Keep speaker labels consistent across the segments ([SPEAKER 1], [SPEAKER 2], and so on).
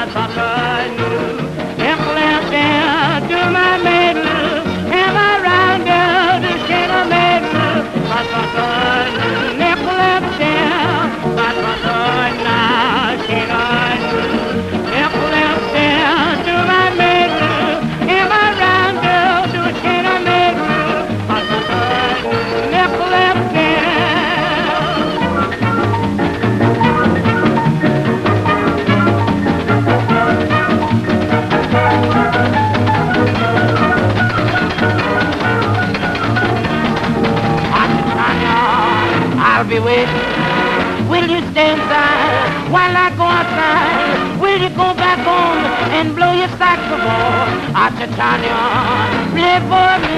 [SPEAKER 1] that's what I knew. If left there to my middle, am I round there to shed a middle? That's what I knew. If left there, that's what I now shed I knew. If left there to my middle, am I round there to shed a middle? That's what I knew. If left there. I'll be waiting. Will you stay inside while I go outside? Will you go back home and blow your saxophone? Ochi Chernye, play for me.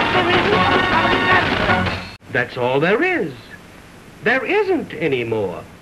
[SPEAKER 2] That's all there is. There isn't any more.